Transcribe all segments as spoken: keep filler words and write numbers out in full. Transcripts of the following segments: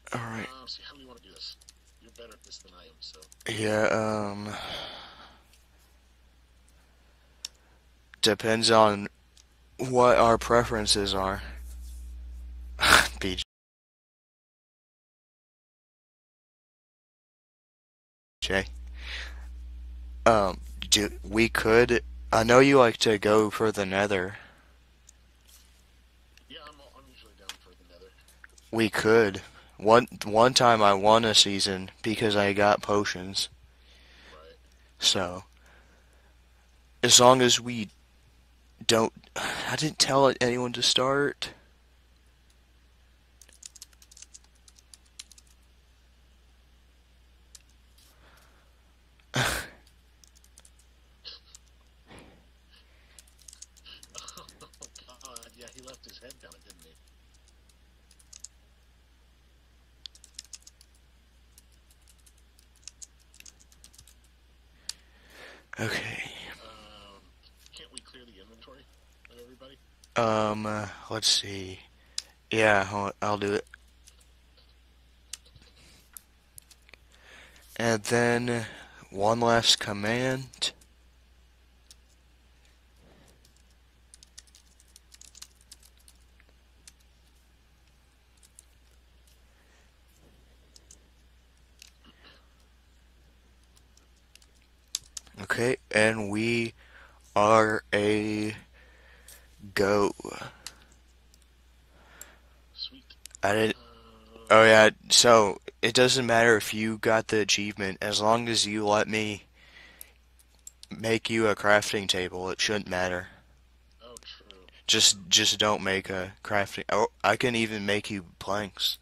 Alright. Um, see, how do we want to do this? You're better at this than I am, so. Yeah, um... Depends on what our preferences are. B J. Um, do, we could... I know you like to go for the nether. Yeah, I'm, I'm usually down for the nether. We could. One one time I won a season because I got potions. Right. So, as long as we don't... I didn't tell anyone to start. Oh, God. Yeah, he left his head down, didn't he? Okay. Um, can't we clear the inventory of everybody? Um, uh, let's see. Yeah, I'll, I'll do it. And then one last command. Okay, and we are a go. Sweet. I did. Um, Oh yeah. So it doesn't matter if you got the achievement as long as you let me make you a crafting table. It shouldn't matter. oh, true. Just True. just don't make a crafting. Oh, I can even make you planks.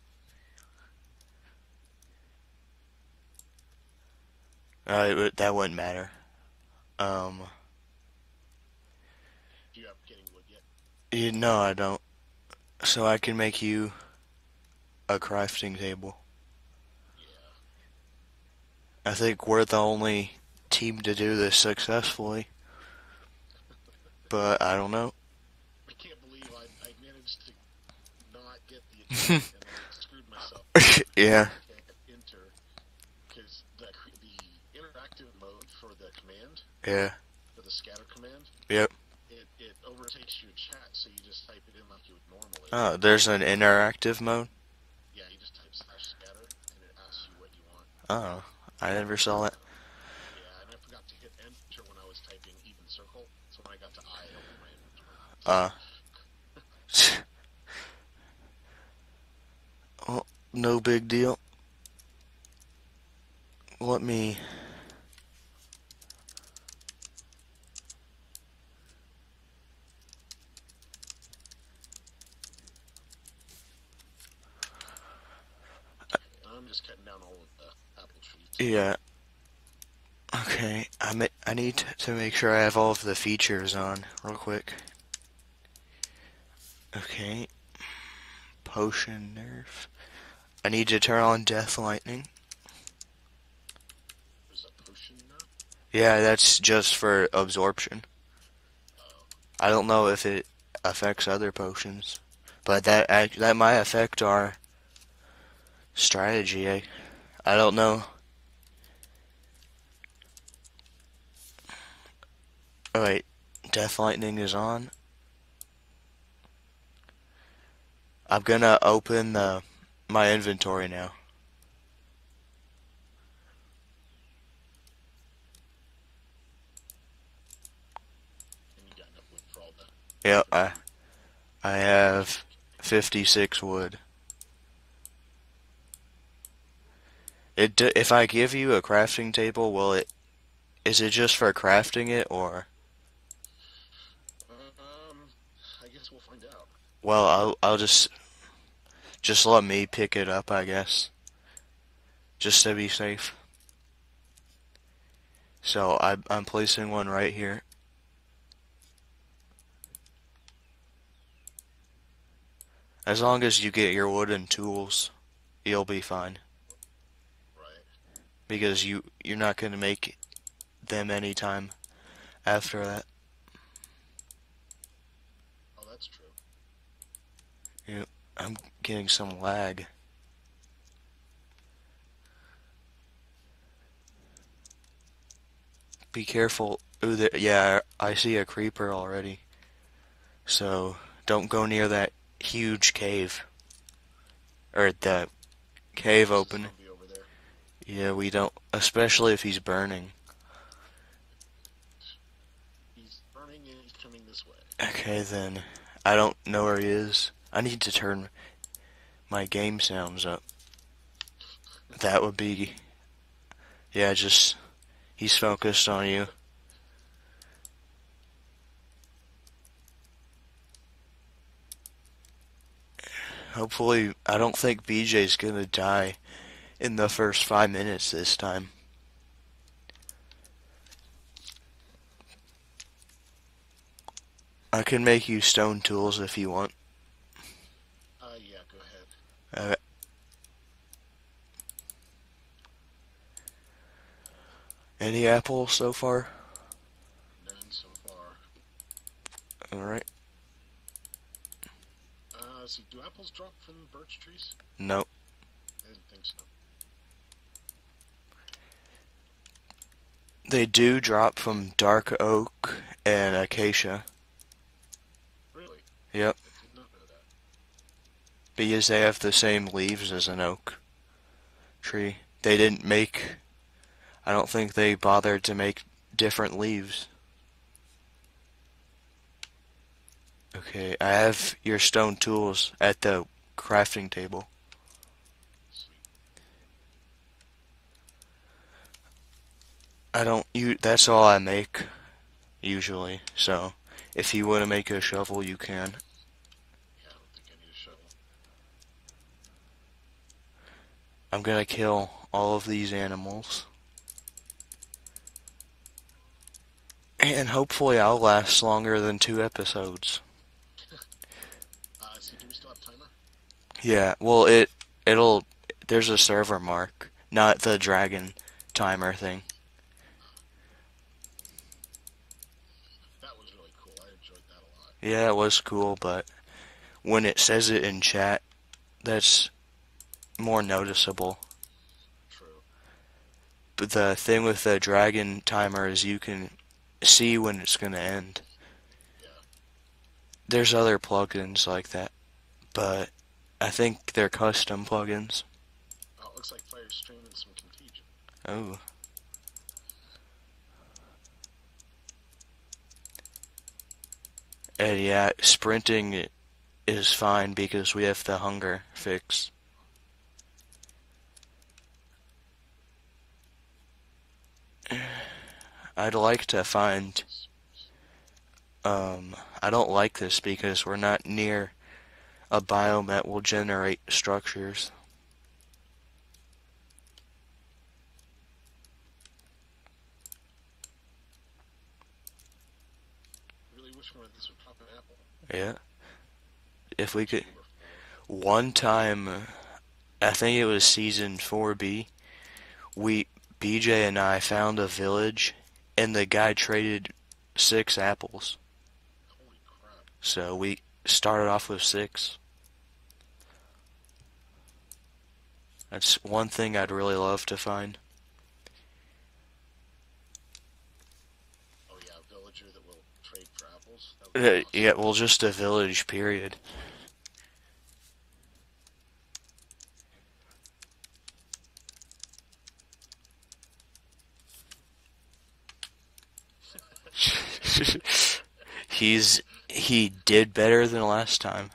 Uh, it, would- that wouldn't matter. Um, Do you have getting wood yet? you, no, I don't. So I can make you a crafting table. Yeah. I think we're the only team to do this successfully, but I don't know. I can't believe I, I managed to not get the achievement and then screwed myself because I Yeah, can't enter because the the interactive mode for the command yeah, for the scatter command yep. it it overtakes your chat, so you just type it in like you would normally. Oh, there's an interactive mode. Yeah, you just type slash scatter and it asks you what you want. Oh, I never saw it. Uh, yeah, and I forgot to hit enter when I was typing even circle, so when I got to I, it opened my inventory. Uh, well, no big deal. Let me. Okay, I'm just cutting down all of the apple trees. Yeah. Okay. I ma- I need to make sure I have all of the features on real quick. Okay. Potion nerf. I need to turn on Death Lightning. There's a potion now. Yeah, that's just for absorption. Oh, I don't know if it affects other potions, but that act- that might affect our strategy. I, I don't know. Oh wait, Death Lightning is on. I'm gonna open the my inventory now. and you got enough wood for all the Yep, different I food. I have fifty-six wood. It d- if I give you a crafting table, will it is it just for crafting it or Um, I guess we'll find out. well, I'll I'll just just let me pick it up, I guess, just to be safe. So I I'm placing one right here. As long as you get your wooden tools, you'll be fine Right. because you you're not gonna make them anytime after that. Oh, that's true. You, I'm getting some lag. Be careful. Ooh, there, yeah, I see a creeper already. So don't go near that huge cave. Or the cave There's a open. zombie over there. Yeah, we don't, especially if he's burning. He's burning and he's coming this way. Okay, then. I don't know where he is. I need to turn my game sounds up. That would be, yeah, just, he's focused on you. Hopefully, I don't think B J's gonna die in the first five minutes this time. I can make you stone tools if you want. Uh, yeah, go ahead. Uh, any apples so far? None so far. Alright. Uh, so do apples drop from birch trees? Nope. I didn't think so. They do drop from dark oak and acacia. Really? Yep. I did not know that. Because they have the same leaves as an oak tree. They didn't make, I don't think they bothered to make different leaves. Okay, I have your stone tools at the crafting table. Sweet. I don't, you, that's all I make, usually, so if you want to make a shovel, you can. Yeah, I don't think I need a shovel. I'm gonna kill all of these animals. And hopefully I'll last longer than two episodes. Uh, so do we still have timer? Yeah, well, it, it'll, there's a server mark, not the dragon timer thing. That was really cool. I enjoyed that a lot. Yeah, it was cool, but when it says it in chat, that's more noticeable. True. But the thing with the dragon timer is you can see when it's gonna end. Yeah. There's other plugins like that, but I think they're custom plugins. Oh, it looks like Firestream and some Contagion. Oh. And yeah, sprinting is fine because we have the hunger fix. I'd like to find, um, I don't like this because we're not near a biome that will generate structures. Really wish one of these would drop an apple. Yeah. If we could, Number four. one time, I think it was season four B, we, B J and I found a village and the guy traded six apples. Holy crap. So we started off with six. That's one thing I'd really love to find. Oh yeah, a villager that will trade for apples. That would be Uh, awesome. yeah, well, just a village, period. He's he did better than last time.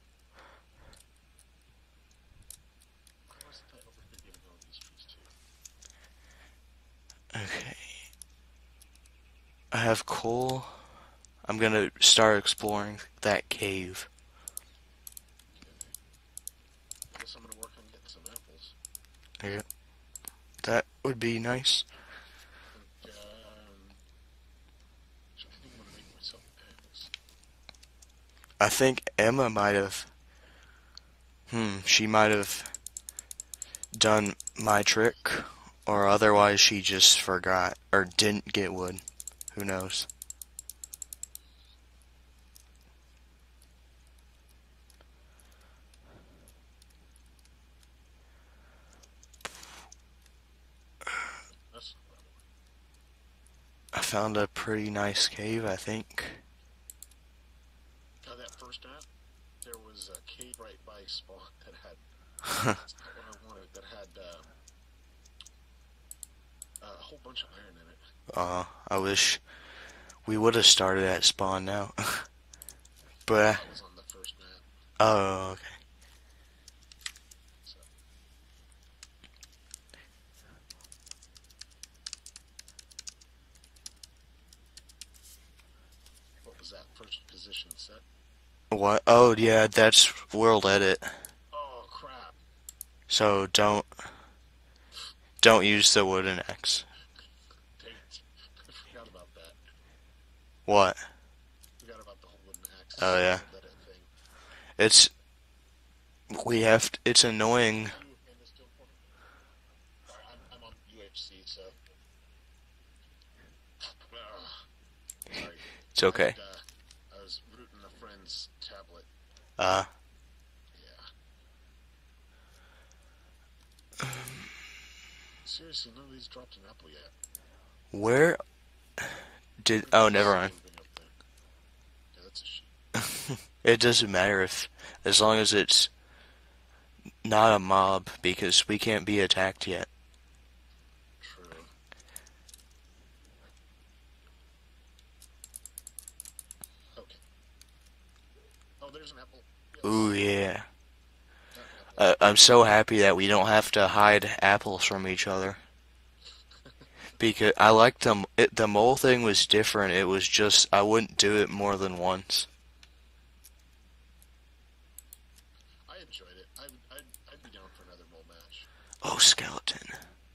Why wasn't I over here getting all these trees too? Okay. I have coal. I'm gonna start exploring that cave. I guess I'm gonna work on getting some apples. Yeah. That would be nice. I think, um, so I think I'm gonna make myself apples. I think Emma might have. Hmm, she might have done my trick, or otherwise she just forgot, or didn't get wood. Who knows? That's not what I want. found a pretty nice cave, I think. Uh, that first map, there was a cave right by spawn that had, that's not what I wanted, that had um, a whole bunch of iron in it. uh, I wish we would have started at spawn now. But, uh, That was on the first map. oh, okay. So. What was that first position set? What? Oh, yeah, that's World Edit. Oh crap! So don't, don't use the wooden axe. Dang it. I forgot about that. What? Forgot about the whole wooden axe. Oh, yeah. That thing. It's, we have, to, it's annoying. You and this still for me? Sorry, I'm, I'm on U H C, so. Ugh. Sorry. It's okay. I, had, uh, I was rooting a friend's tablet. Uh, Yeah. Seriously, none of these dropped an apple yet. where did, oh, never mind. Yeah, that's a shame. It doesn't matter if, as long as it's not a mob, because we can't be attacked yet. True. Okay. Oh, there's an apple. Yes. Ooh, yeah. Got an apple. Uh, I'm so happy that we don't have to hide apples from each other. Because I liked them. It, the mole thing was different. It was just, I wouldn't do it more than once. I enjoyed it. I would, I'd, I'd be down for another mole match. Oh, skeleton.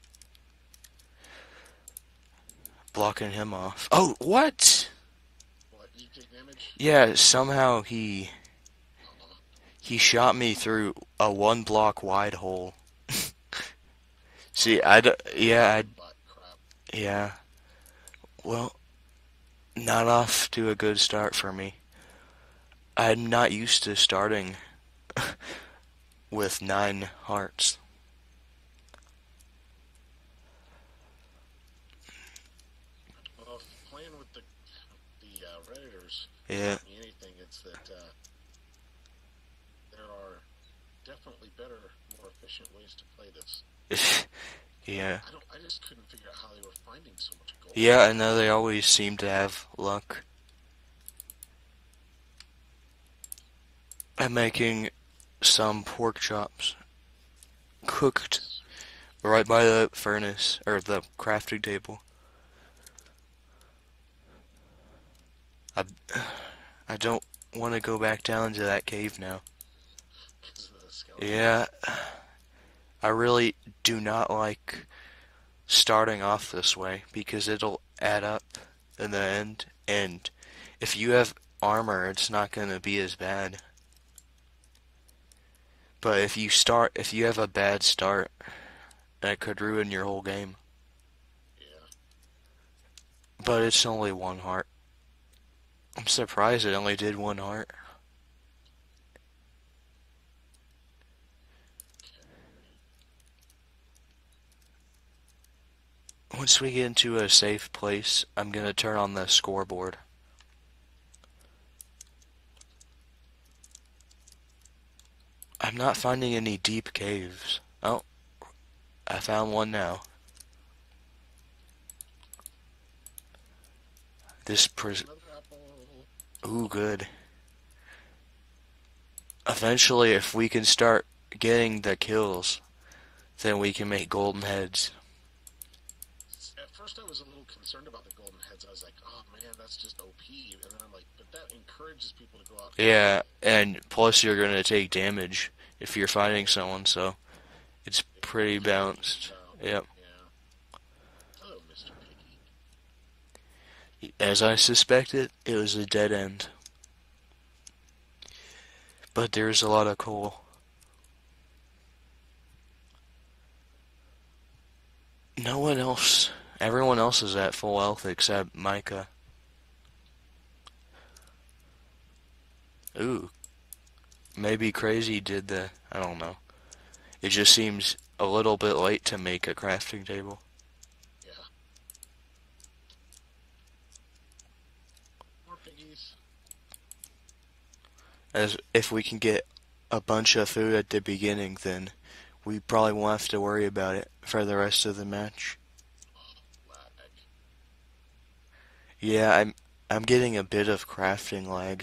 Blocking him off. Oh, what? What, did you take damage? Yeah, somehow he, Uh-huh. he shot me through a one block wide hole. See, I, d- yeah, I, But crap. yeah. Well, not off to a good start for me. I'm not used to starting with nine hearts. Well, if playing with the the uh, Redditors Yeah. taught me anything, it's that uh, there are definitely better, more efficient ways to play this. Yeah. I don't. I just couldn't figure out how they were finding so much gold. Yeah, I know they always seem to have luck. I'm making some pork chops. Cooked right by the furnace, or the crafting table. I, I don't want to go back down to that cave now. Because of the skeleton. Yeah, I really do not like starting off this way because it'll add up in the end, and if you have armor, it's not going to be as bad. But if you start, if you have a bad start, that could ruin your whole game. Yeah. But it's only one heart. I'm surprised it only did one heart. Once we get into a safe place, I'm gonna turn on the scoreboard. I'm not finding any deep caves. Oh, I found one now. This pres- Another apple. Ooh, good. Eventually, if we can start getting the kills, then we can make golden heads. At first, I was a little concerned about the golden heads. I was like, "Oh man, that's just O P." And then I'm like, "But that encourages people to go out." Yeah, and plus you're gonna take damage if you're fighting someone, so it's pretty balanced. Yep. Yeah. Hello, Mister Piggy. As I suspected, it was a dead end. But there's a lot of coal. No one else, everyone else is at full health except Micah. Ooh. Maybe Crazy did the, I don't know. It just seems a little bit late to make a crafting table. Yeah. As if we can get a bunch of food at the beginning, then we probably won't have to worry about it for the rest of the match. Lag. Yeah, I'm I'm getting a bit of crafting lag.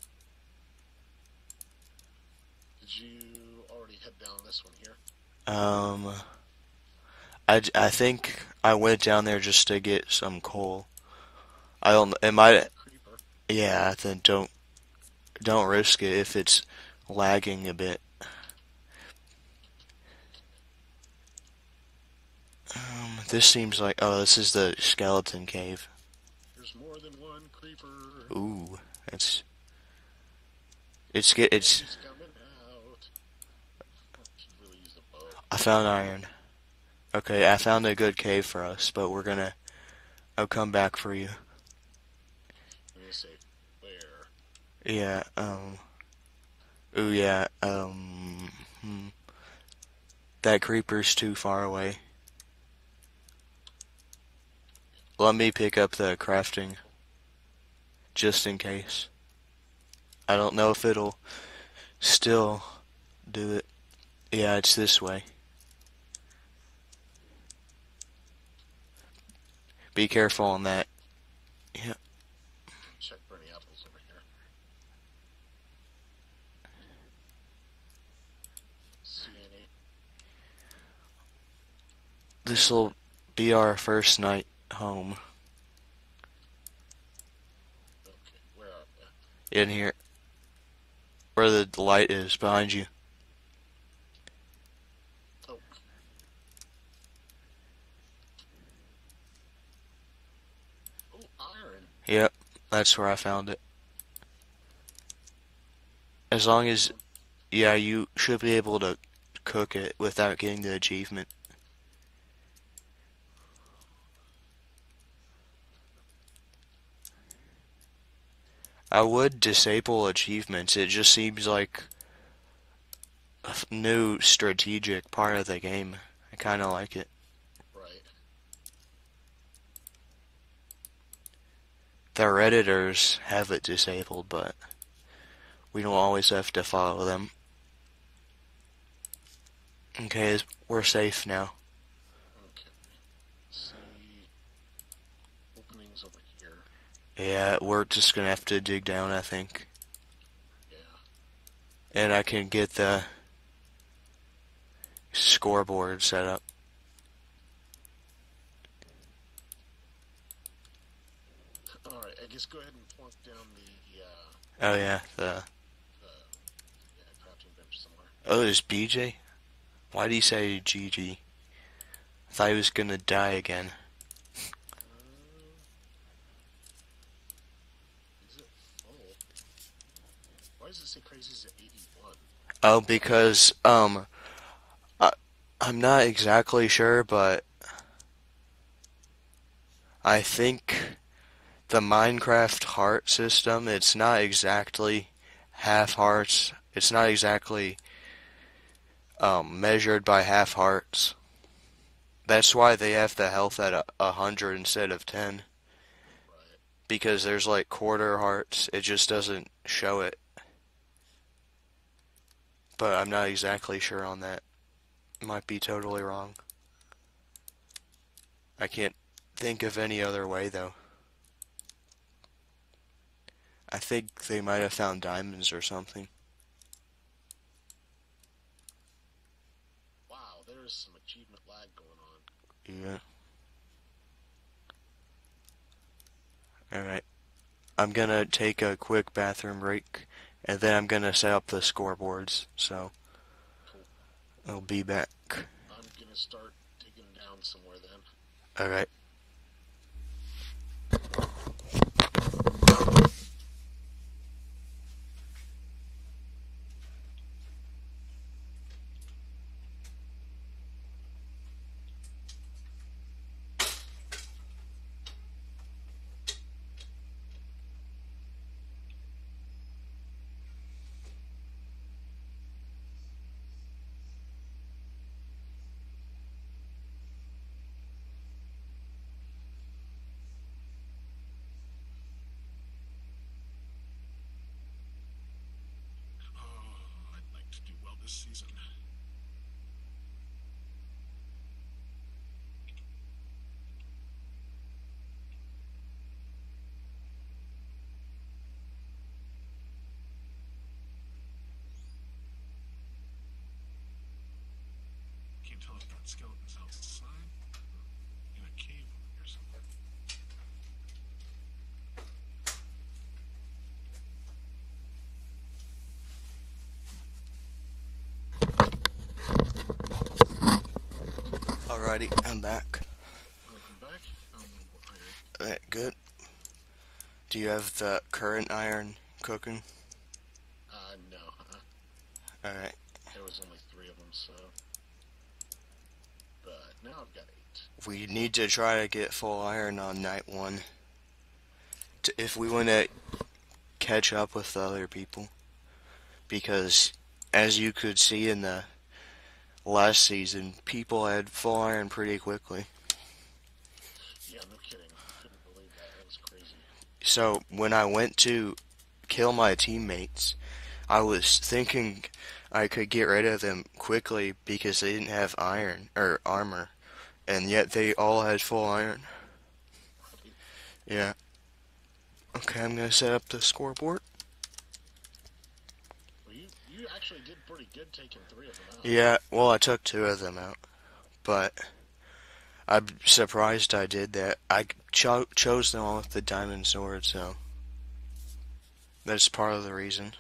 Did you already head down this one here? Um, I, I think I went down there just to get some coal. I don't. It There's might. a creeper. Yeah. Then don't don't risk it if it's lagging a bit. Um, this seems like. Oh, this is the skeleton cave. There's more than one creeper. Ooh, it's it's get And it's. he's coming out. I should really use the bow. I found iron. Okay, I found a good cave for us, but we're gonna. I'll come back for you. I'm gonna say where. Yeah. Um. Ooh, yeah. Um. Hmm. That creeper's too far away. Let me pick up the crafting, just in case. I don't know if it'll still do it. Yeah, it's this way. Be careful on that. Yeah. Check for any apples over here. See any? This'll be our first night home. Okay, where are they? In here. Where the light is, behind you. Oh. Oh, iron. Yep, that's where I found it. As long as, yeah, you should be able to cook it without getting the achievement. I would disable achievements. It just seems like a new strategic part of the game. I kind of like it. Right. The Redditors have it disabled, but we don't always have to follow them. Okay, we're safe now. Okay. See openings over here. Yeah, we're just gonna have to dig down, I think. Yeah. And I can get the scoreboard set up. All right. I guess go ahead and plunk down the uh, Oh yeah, the the yeah, crafting bench somewhere. oh, there's B J. Why did he say G G? I thought he was gonna die again. Uh, is it full? Why does it say crazy's at eighty-one? Oh, because um, I I'm not exactly sure, but I think the Minecraft heart system, it's not exactly half hearts. It's not exactly um, measured by half hearts. That's why they have the health at a, a hundred instead of ten. Right. Because there's like quarter hearts. It just doesn't show it. But I'm not exactly sure on that. Might be totally wrong. I can't think of any other way though. I think they might have found diamonds or something. Wow, there's some achievement lag going on. Yeah. Alright. I'm gonna take a quick bathroom break, and then I'm gonna set up the scoreboards, so Cool. I'll be back. I'm gonna start digging down somewhere then. Alright. this season. Can't tell if that skeleton's outside or in a cave over here somewhere. Alrighty, I'm back. Welcome back. Um, iron. Alright, good. Do you have the current iron cooking? Uh, no. Uh, Alright. there was only three of them, so. But now I've got eight. We need to try to get full iron on night one. To, if we want to catch up with the other people. Because, as you could see in the last season, people had full iron pretty quickly. Yeah, no kidding. Couldn't believe that. That was crazy. So, when I went to kill my teammates, I was thinking I could get rid of them quickly because they didn't have iron, or armor. And yet they all had full iron. Yeah. Okay, I'm gonna set up the scoreboard. Well, you, you actually did pretty good taking three of them out. Yeah, well, I took two of them out. But I'm surprised I did that. I cho chose them all with the diamond sword, so that's part of the reason.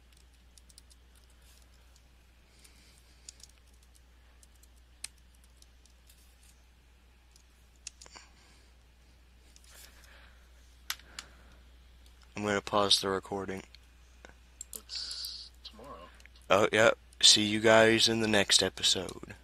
I'm gonna pause the recording. It's tomorrow. Oh, yep. See you guys in the next episode.